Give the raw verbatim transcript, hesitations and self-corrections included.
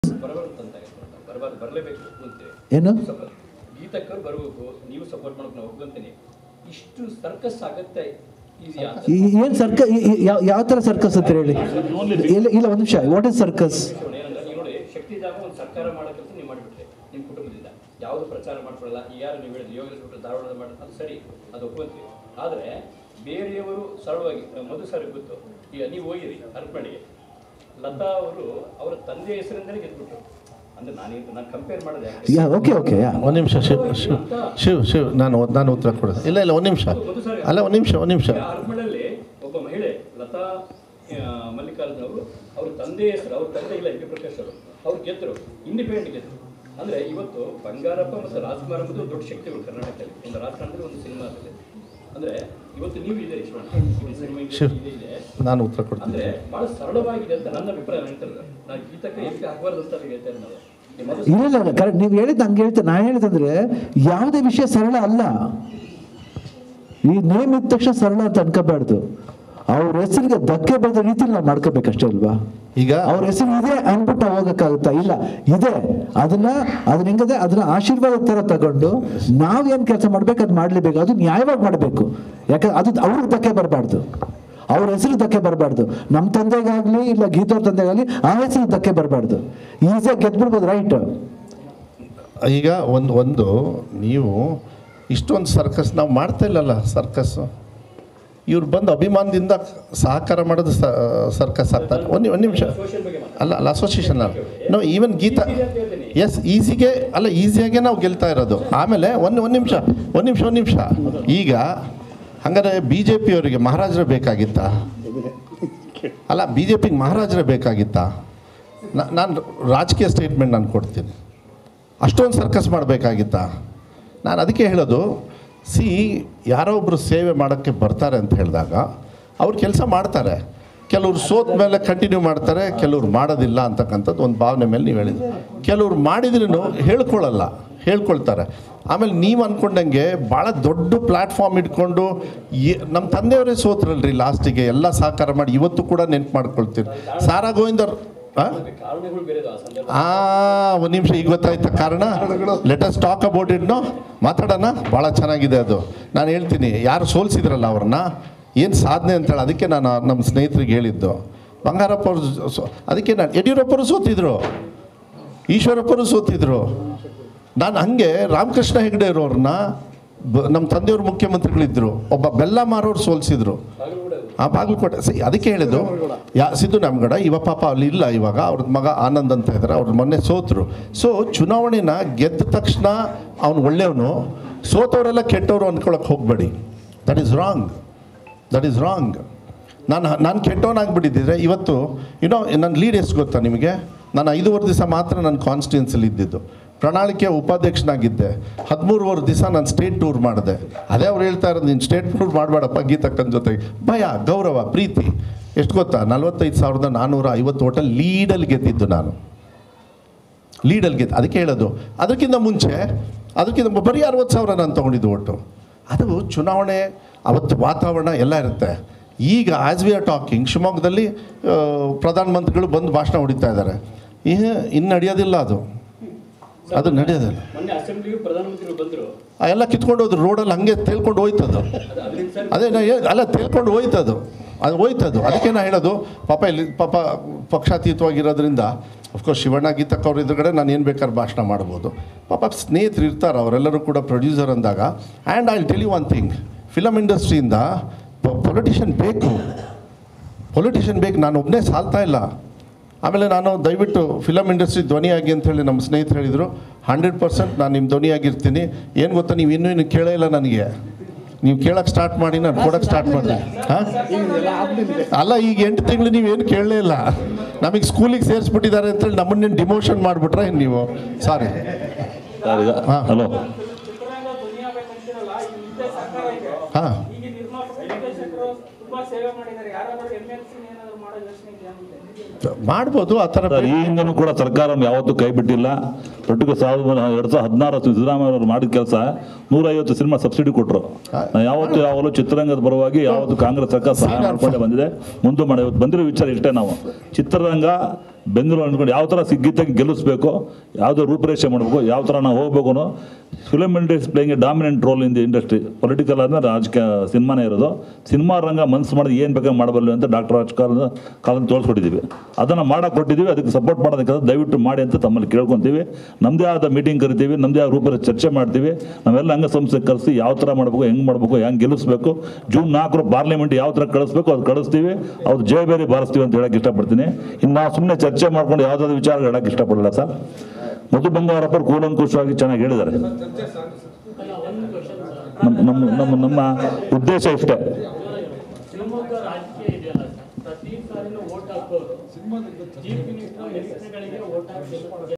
ಏನು ಗೀತಕ್ಕರು ಬರಬೇಕು, ನೀವು ಸಪೋರ್ಟ್ ಮಾಡೋಕೆ ನಾವು ಒಪ್ಕೊಂತೀನಿ. ಇಷ್ಟು ಸರ್ಕಸ್ ಆಗತ್ತೆ ಏನು ಸರ್ಕ ಯಾವ ಥರ ಸರ್ಕಸ್ ಅಂತ ಹೇಳಿ? ಇಲ್ಲ ಇಲ್ಲ ಒಂದು ನಿಮಿಷ, ವಾಟ್ ಇಸ್ ಸರ್ಕಸ್? ಏನಂದ್ರೆ ನೀವು ನೋಡಿ, ಶಕ್ತಿ ಜಾಗ ಒಂದು ಸರ್ಕಾರ ಮಾಡೋ ಕೆಲಸ ನೀವು ಮಾಡಿಬಿಟ್ರೆ ನಿಮ್ಮ ಕುಟುಂಬದಿಂದ ಯಾವುದು ಪ್ರಚಾರ ಮಾಡ್ಕೊಳ್ಳಲ್ಲ. ಈ ಯಾರು ನೀವು ಹೇಳಿದ್ರೆ ಯೋಗೇಶ್ ಬಿಟ್ಟರೆ ಧಾರವಾಡದ ಮಾಡಿ ಅದು ಸರಿ, ಅದು ಒಪ್ಕೊಂತೀವಿ. ಆದರೆ ಬೇರೆಯವರು ಸರಳವಾಗಿ ಮಧು ಸರ್ ಗೊತ್ತು, ಈಗ ನೀವು ಹೋಗಿರಿ ಅರ್ಪಣೆಗೆ, ಲತಾ ಅವರು ಅವರ ತಂದೆ ಹೆಸರಿಂದಲೇ ಗೆದ್ಬಿಟ್ರು. ಅಂದ್ರೆ ನಾನು ನಾನು ಕಂಪೇರ್ ಮಾಡಿದೆ. ಓಕೆ ಓಕೆ ಒಂದು ನಿಮಿಷ ಶಿವ್ ಶಿವ್ ಶಿವ್ ಶಿವ್ ನಾನು ನಾನು ಉತ್ತರ ಕೊಡೋದು. ಇಲ್ಲ ಇಲ್ಲ ಒಂದು ನಿಮಿಷ ಅಲ್ಲ ಒಂದು ನಿಮಿಷ ಒಂದು ನಿಮಿಷ ಅರ್ಪಣೆಯಲ್ಲಿ ಒಬ್ಬ ಮಹಿಳೆ ಲತಾ ಮಲ್ಲಿಕಾರ್ಜುನ್ ಅವರು ಅವ್ರ ತಂದೆ ಹೆಸರು, ಅವ್ರ ತಂದೆ ಇಲ್ಲ ಎಂ ಪಿ ಪ್ರಕಾಶ್ ಅವರು, ಅವ್ರು ಗೆದ್ದರು, ಇಂಡಿಪೆಂಡೆಂಟ್ ಗೆದ್ದರು. ಅಂದರೆ ಇವತ್ತು ಬಂಗಾರಪ್ಪ ಮತ್ತು ರಾಜ್ಕುಮಾರ್ ಎಂಬುದು ದೊಡ್ಡ ಶಕ್ತಿಗಳು ಕರ್ನಾಟಕದಲ್ಲಿ, ಒಂದು ರಾಜಕಾರಣದಲ್ಲಿ, ಒಂದು ಸಿನಿಮಾದಲ್ಲಿ. ಅಂದರೆ ಇವತ್ತು ನೀವು ಇದೆ ನಾನು ಉತ್ತರ ಕೊಡ್ತೀನಿ. ಅಂದರೆ ಭಾಳ ಸರಳವಾಗಿದೆ ಅಂತ ನನ್ನ ಅಭಿಪ್ರಾಯ. ಹೇಳ್ತಾರೆ ನಾನು ಗೀತಕ್ಕೆ ಎಲ್ಲಿ ಆಗಬಾರ್ದು ಅಂತ ಹೇಳ್ತಾರೆ ನಾವು. ಇಲ್ಲ ಇಲ್ಲ ಕರೆಕ್ಟ್, ನೀವು ಹೇಳಿದ್ದು ಹಂಗೆ ಹೇಳ್ತೇನೆ. ನಾನು ಹೇಳಿದಂದ್ರೆ ಯಾವುದೇ ವಿಷಯ ಸರಳ ಅಲ್ಲ. ಈ ನೇಮ್ ಇದ್ದ ತಕ್ಷಣ ಸರಳ ಅಂತ ಅನ್ಕೋಬಾರ್ದು. ಅವ್ರ ಹೆಸರಿಗೆ ಧಕ್ಕೆ ಬರೆದ ರೀತಿಯಲ್ಲಿ ನಾವು ಮಾಡ್ಕೋಬೇಕಷ್ಟೇ ಅಲ್ವಾ? ಈಗ ಅವ್ರ ಹೆಸರು ಇದೆ ಅನ್ಬಿಟ್ಟು ಹೋಗಕ್ಕಾಗುತ್ತಾ? ಇಲ್ಲ, ಇದೆ. ಅದನ್ನ ಅದನ್ನ ಹೆಂಗದೆ ಅದನ್ನ ಆಶೀರ್ವಾದ ತರ ತಗೊಂಡು ನಾವೇನ್ ಕೆಲಸ ಮಾಡ್ಬೇಕು ಅದು ಮಾಡ್ಲೇಬೇಕು. ಅದು ನ್ಯಾಯವಾಗಿ ಮಾಡಬೇಕು. ಯಾಕಂದ್ರೆ ಅದು ಅವ್ರಿಗೆ ಧಕ್ಕೆ ಬರಬಾರ್ದು, ಅವ್ರ ಹೆಸರು ಧಕ್ಕೆ ಬರಬಾರ್ದು. ನಮ್ಮ ತಂದೆಗಾಗ್ಲಿ ಇಲ್ಲ ಗೀತವ್ರ ತಂದೆಗಾಗ್ಲಿ ಆ ಹೆಸರು ಧಕ್ಕೆ ಬರಬಾರ್ದು. ಈಸಿಯಾಗಿ ಗೆದ್ಬಿಡ್ಬೋದು, ರೈಟ್? ಈಗ ಒಂದು ಒಂದು ನೀವು ಇಷ್ಟೊಂದು ಸರ್ಕಸ್ ನಾವು ಮಾಡ್ತಾ ಇಲ್ಲಲ್ಲ. ಸರ್ಕಸ್ಸು ಇವ್ರು ಬಂದು ಅಭಿಮಾನದಿಂದ ಸಹಕಾರ ಮಾಡೋದು ಸರ್ಕಸ್ ಆಗ್ತಾರೆ. ಒಂದು ಒಂದು ನಿಮಿಷ ಅಲ್ಲ ಅಲ್ಲ ಅಸೋಸಿಯೇಷನ್ ಅಲ್ಲ ನೋ ಈವನ್ ಗೀತಾ ಎಸ್ ಈಸಿಗೆ ಅಲ್ಲ ಈಸಿಯಾಗೆ ನಾವು ಗೆಲ್ತಾ ಇರೋದು. ಆಮೇಲೆ ಒಂದು ಒಂದು ನಿಮಿಷ ಒಂದು ನಿಮಿಷ ಒಂದು ನಿಮಿಷ ಈಗ ಹಂಗಾರೆ ಬಿ ಜೆ ಪಿಯವರಿಗೆ ಮಹಾರಾಜರೇ ಬೇಕಾಗಿತ್ತಾ? ಅಲ್ಲ ಬಿ ಜೆ ಪಿಗೆ ಮಹಾರಾಜರೇ ಬೇಕಾಗಿತ್ತಾ? ನಾನು ರಾಜಕೀಯ ಸ್ಟೇಟ್ಮೆಂಟ್ ನಾನು ಕೊಡ್ತೀನಿ. ಅಷ್ಟೊಂದು ಸರ್ಕಸ್ ಮಾಡಬೇಕಾಗಿತ್ತಾ? ನಾನು ಅದಕ್ಕೆ ಹೇಳೋದು, ಸಿ ಯಾರೋ ಒಬ್ಬರು ಸೇವೆ ಮಾಡೋಕ್ಕೆ ಬರ್ತಾರೆ ಅಂತ ಹೇಳಿದಾಗ ಅವ್ರು ಕೆಲಸ ಮಾಡ್ತಾರೆ. ಕೆಲವ್ರು ಸೋತ ಮೇಲೆ ಕಂಟಿನ್ಯೂ ಮಾಡ್ತಾರೆ, ಕೆಲವ್ರು ಮಾಡೋದಿಲ್ಲ ಅಂತಕ್ಕಂಥದ್ದು ಒಂದು ಭಾವನೆ ಮೇಲೆ ನೀವು ಹೇಳಿದ್ರಿ. ಕೆಲವ್ರು ಮಾಡಿದ್ರೂ ಹೇಳ್ಕೊಳ್ಳಲ್ಲ, ಹೇಳ್ಕೊಳ್ತಾರೆ. ಆಮೇಲೆ ನೀವು ಅಂದ್ಕೊಂಡಂಗೆ ಭಾಳ ದೊಡ್ಡ ಪ್ಲ್ಯಾಟ್ಫಾರ್ಮ್ ಇಟ್ಕೊಂಡು ನಮ್ಮ ತಂದೆಯವರೇ ಸೋತ್ರಲ್ರಿ ಲಾಸ್ಟಿಗೆ, ಎಲ್ಲ ಸಹಕಾರ ಮಾಡಿ ಇವತ್ತು ಕೂಡ ನೆನ್ಪು ಮಾಡ್ಕೊಳ್ತೀರಿ. ಸಾರಾ ಗೋವಿಂದರ್ ಹಾಂ ಒಂದು ನಿಮಿಷ, ಈಗ ಗೊತ್ತಾಯ್ತಾ ಕಾರಣ? Let us talk about it. No ಮಾತಾಡೋಣ, ಭಾಳ ಚೆನ್ನಾಗಿದೆ ಅದು. ನಾನು ಹೇಳ್ತೀನಿ, ಯಾರು ಸೋಲಿಸಿದ್ರಲ್ಲ ಅವ್ರನ್ನ, ಏನು ಸಾಧನೆ ಅಂತೇಳಿ. ಅದಕ್ಕೆ ನಾನು ನಮ್ಮ ಸ್ನೇಹಿತರಿಗೆ ಹೇಳಿದ್ದು, ಬಂಗಾರಪ್ಪ ಅವರು ಸೋ ಅದಕ್ಕೆ ನಾನು ಯಡಿಯೂರಪ್ಪರು ಸೋತಿದ್ರು, ಈಶ್ವರಪ್ಪರು ಸೋತಿದ್ರು. ನಾನು ಹಾಗೆ ರಾಮಕೃಷ್ಣ ಹೆಗಡೆ ಇರೋರನ್ನ ಬ ನಮ್ಮ ತಂದೆಯವರು ಮುಖ್ಯಮಂತ್ರಿಗಳಿದ್ದರು, ಒಬ್ಬ ಬೆಲ್ಲ ಮಾರೋರು ಸೋಲಿಸಿದ್ರು ಆ ಬಾಗಲಕೋಟೆ. ಸಿ ಅದಕ್ಕೆ ಹೇಳಿದ್ದು ಯಾ ಸಿದ್ದು ನಮ್ಗಡ ಇವ ಪಾಪ ಅಲ್ಲಿ ಇಲ್ಲ, ಇವಾಗ ಅವ್ರದ್ದು ಮಗ ಆನಂದ್ ಅಂತ ಇದ್ದಾರೆ, ಅವ್ರ ಮೊನ್ನೆ ಸೋತರು. ಸೊ ಚುನಾವಣೆನ ಗೆದ್ದ ತಕ್ಷಣ ಅವನು ಒಳ್ಳೆಯವನು, ಸೋತವರೆಲ್ಲ ಕೆಟ್ಟವರು ಅಂದ್ಕೊಳಕ್ಕೆ ಹೋಗಬೇಡಿ. That is wrong, that is wrong. ನಾನು ನಾನು ಕೆಟ್ಟವನಾಗ್ಬಿಟ್ಟಿದ್ದಿದ್ರೆ ಇವತ್ತು ಏನೋ ನನ್ನ ಲೀಡ್ ಎಷ್ಟು ಗೊತ್ತಾ ನಿಮಗೆ? ನಾನು ಐದೂವರೆ ದಿವಸ ಮಾತ್ರ ನನ್ನ ಕಾನ್ಸ್ಟಿಟ್ಯೂನ್ಸಿಲಿ ಇದ್ದಿದ್ದು. ಪ್ರಣಾಳಿಕೆ ಉಪಾಧ್ಯಕ್ಷನಾಗಿದ್ದೆ. ಹದಿಮೂರುವರೆ ದಿವಸ ನಾನು ಸ್ಟೇಟ್ ಟೂರ್ ಮಾಡಿದೆ. ಅದೇ ಅವ್ರು ಹೇಳ್ತಾ ಇರೋದು, ನೀನು ಸ್ಟೇಟ್ ಟೂರ್ ಮಾಡಬೇಡಪ್ಪ ಗೀತಕ್ಕನ ಜೊತೆಗೆ. ಭಯ, ಗೌರವ, ಪ್ರೀತಿ. ಎಷ್ಟು ಗೊತ್ತಾ? ನಲ್ವತ್ತೈದು ಸಾವಿರದ ನಾನ್ನೂರ ಐವತ್ತು ಓಟಲ್ ಲೀಡಲ್ಲಿ ಗೆದ್ದಿದ್ದು ನಾನು, ಲೀಡಲ್ಲಿ ಗೆದ್ದು. ಅದಕ್ಕೆ ಹೇಳೋದು, ಅದಕ್ಕಿಂತ ಮುಂಚೆ ಅದಕ್ಕಿಂತ ಬರೀ ಅರವತ್ತು ಸಾವಿರ ನಾನು ತೊಗೊಂಡಿದ್ದು ಓಟು. ಅದು ಚುನಾವಣೆ ಅವತ್ತು ವಾತಾವರಣ ಎಲ್ಲ ಇರುತ್ತೆ. ಈಗ ಆ್ಯಸ್ ವಿ ಆರ್ ಟಾಕಿಂಗ್ ಶಿವಮೊಗ್ಗದಲ್ಲಿ ಪ್ರಧಾನಮಂತ್ರಿಗಳು ಬಂದು ಭಾಷಣ ಹೊಡಿತಾ ಇದ್ದಾರೆ. ಇನ್ನು ನಡೆಯೋದಿಲ್ಲ, ಅದು ಅದು ನಡೆಯೋದಿಲ್ಲ. ಎಲ್ಲ ಕಿತ್ಕೊಂಡು ಹೋದ್ರು ರೋಡಲ್ಲಿ, ಹಂಗೆ ತೇಲ್ಕೊಂಡು ಹೋಯ್ತದು. ಅದೇ ನಾ ಅಲ್ಲ ತೇಲ್ಕೊಂಡು ಹೋಯ್ತದು, ಅದು ಹೋಯ್ತದು. ಅದಕ್ಕೆ ನಾ ಹೇಳೋದು, ಪಾಪ ಇಲ್ಲಿ ಪಾಪ ಪಕ್ಷಾತೀತವಾಗಿರೋದ್ರಿಂದ ಅಫ್ಕೋರ್ಸ್ ಶಿವಣ್ಣ ಗೀತಕ್ಕ ಅವ್ರ ಎದುರುಗಡೆ ನಾನು ಏನು ಬೇಕಾದ್ರೆ ಭಾಷಣ ಮಾಡ್ಬೋದು. ಪಾಪ ಸ್ನೇಹಿತರು ಇರ್ತಾರೆ, ಅವರೆಲ್ಲರೂ ಕೂಡ ಪ್ರೊಡ್ಯೂಸರ್ ಅಂದಾಗ. And I will tell you one thing, film ಇಂಡಸ್ಟ್ರಿಯಿಂದ ಪೊಲಿಟಿಷಿಯನ್ ಬೇಕು, ಪೊಲಿಟಿಷಿಯನ್ ಬೇಕು. ನಾನು ಒಬ್ಬನೇ ಸಾಲ್ತಾ ಇಲ್ಲ. ಆಮೇಲೆ ನಾನು ದಯವಿಟ್ಟು ಫಿಲಮ್ ಇಂಡಸ್ಟ್ರಿ ಧ್ವನಿಯಾಗಿ ಅಂಥೇಳಿ ನಮ್ಮ ಸ್ನೇಹಿತರು ಹೇಳಿದರು. ಹಂಡ್ರೆಡ್ ಪರ್ಸೆಂಟ್ ನಾನು ನಿಮ್ಮ ಧ್ವನಿಯಾಗಿರ್ತೀನಿ. ಏನು ಗೊತ್ತಾ, ನೀವು ಇನ್ನೂ ಇನ್ನು ಕೇಳೇ ಇಲ್ಲ ನನಗೆ. ನೀವು ಕೇಳೋಕ್ಕೆ ಸ್ಟಾರ್ಟ್ ಮಾಡಿ, ನಾನು ಕೊಡೋಕ್ಕೆ ಸ್ಟಾರ್ಟ್ ಮಾಡ್ತೀನಿ. ಹಾಂ ಅಲ್ಲ, ಈಗ ಎಂಟು ತಿಂಗಳು ನೀವೇನು ಕೇಳಲೇ ಇಲ್ಲ. ನಮಗೆ ಸ್ಕೂಲಿಗೆ ಸೇರಿಸ್ಬಿಟ್ಟಿದ್ದಾರೆ ಅಂತೇಳಿ ನಮ್ಮನ್ನೇನು ಡಿಮೋಷನ್ ಮಾಡಿಬಿಟ್ರೆ ನೀವು? ಸಾರಿ. ಹಾಂ ಹಲೋ. ಹಾಂ ಮಾಡ್ಬೋದು ಆ ಥರ. ಈಗಿಂದನೂ ಕೂಡ ಸರ್ಕಾರ ಯಾವತ್ತೂ ಕೈ ಬಿಟ್ಟಿಲ್ಲ. ಒಟ್ಟಿಗೆ ಸಾವಿರದ ಎರಡು ಸಾವಿರದ ಹದಿನಾರು ಸಿದ್ದರಾಮಯ್ಯ ಅವರು ಮಾಡಿದ ಕೆಲಸ ನೂರೈವತ್ತು ಸಿನಿಮಾ ಸಬ್ಸಿಡಿ ಕೊಟ್ಟರು. ಯಾವತ್ತು ಯಾವಾಗಲೂ ಚಿತ್ರರಂಗದ ಪರವಾಗಿ ಯಾವತ್ತು ಕಾಂಗ್ರೆಸ್ ಸರ್ಕಾರ ಸಹಾಯ ಮಾಡ್ಕೊಂಡೇ ಬಂದಿದೆ, ಮುಂದೆ ಮಾಡಿ ಬಂದಿರೋ ವಿಚಾರ ಇಷ್ಟೇ. ನಾವು ಚಿತ್ರರಂಗ ಬೆಂಗಳೂರು ಅಂದ್ಕೊಂಡು ಯಾವ ಥರ ಸಿಗ್ಗಿತ್ತಾಗಿ ಗೆಲ್ಲಿಸ್ಬೇಕು, ಯಾವುದೋ ರೂಪರೇಷೆ ಮಾಡಬೇಕು, ಯಾವ ಥರ ನಾವು ಹೋಗ್ಬೇಕು ಅನ್ನೋ film industry playing a dominant role in the industry. Political ಆದ್ಮೇಲೆ ರಾಜಕೀಯ ಸಿನಿಮಾನೇ ಇರೋದು. ಸಿನಿಮಾ ರಂಗ ಮನಸ್ಸು ಮಾಡೋದು ಏನು ಬೇಕಾದ್ರೆ ಮಾಡಬಲ್ಲ ಅಂತ ಡಾಕ್ಟರ್ ರಾಜಕಾಲ ಕಾಲದಲ್ಲಿ ತೋರಿಸ್ಕೊಟ್ಟಿದ್ದೀವಿ. ಅದನ್ನು ಮಾಡಕ್ಕೆ ಕೊಟ್ಟಿದ್ದೀವಿ. ಅದಕ್ಕೆ ಸಪೋರ್ಟ್ ಮಾಡೋದಕ್ಕೆ ದಯವಿಟ್ಟು ಮಾಡಿ ಅಂತ ತಮ್ಮಲ್ಲಿ ಕೇಳ್ಕೊತೀವಿ. ನಮ್ಮದೇ ಆದ ಮೀಟಿಂಗ್ ಕರಿತೀವಿ, ನಮ್ಮದೇ ಆದ ರೂಪದಲ್ಲಿ ಚರ್ಚೆ ಮಾಡ್ತೀವಿ. ನಾವೆಲ್ಲ ಅಂಗಸಂಸ್ಥೆ ಕರೆಸಿ ಯಾವ ಥರ ಮಾಡಬೇಕು, ಹೆಂಗೆ ಮಾಡಬೇಕು, ಹೆಂಗೆ ಗೆಲ್ಲಿಸ್ಬೇಕು, ಜೂನ್ ನಾಲ್ಕರ ಪಾರ್ಲಿಮೆಂಟ್ ಯಾವ ಥರ ಕಳಿಸ್ಬೇಕು ಅದು ಕಳಿಸ್ತೀವಿ. ಅವ್ರು ಜಯಬೇರಿ ಬಾರಿಸ್ತೀವಿ ಅಂತ ಹೇಳಕ್ಕೆ ಇಷ್ಟಪಡ್ತೀನಿ. ಇನ್ನು ನಾವು ಸುಮ್ಮನೆ ಚರ್ಚೆ ಮಾಡ್ಕೊಂಡು ಯಾವುದಾದ್ರು ವಿಚಾರ ಹೇಳಕ್ಕೆ ಇಷ್ಟಪಡಲ್ಲ ಸರ್. ಮಧು ಬಂಗಾರಪ್ಪ ಕೂಲಂಕುಷವಾಗಿ ಚೆನ್ನಾಗಿ ಹೇಳಿದ್ದಾರೆ. ನಮ್ಮ ನಮ್ಮ ನಮ್ಮ ನಮ್ಮ ಉದ್ದೇಶ ಇಷ್ಟೇ. ಶಿವಮೊಗ್ಗ ರಾಜಕೀಯ ಇದೆಯಲ್ಲ ಸರ್, ಪ್ರತಿ ಸಾರಿನೂ ವೋಟ್ ಹಾಕೋರು ಚೀಫ್ ಮಿನಿಸ್ಟರ್ ಎಲೆಕ್ಷನ್ಗಳಿಗೆ ವೋಟ್ ಹಾಕಿ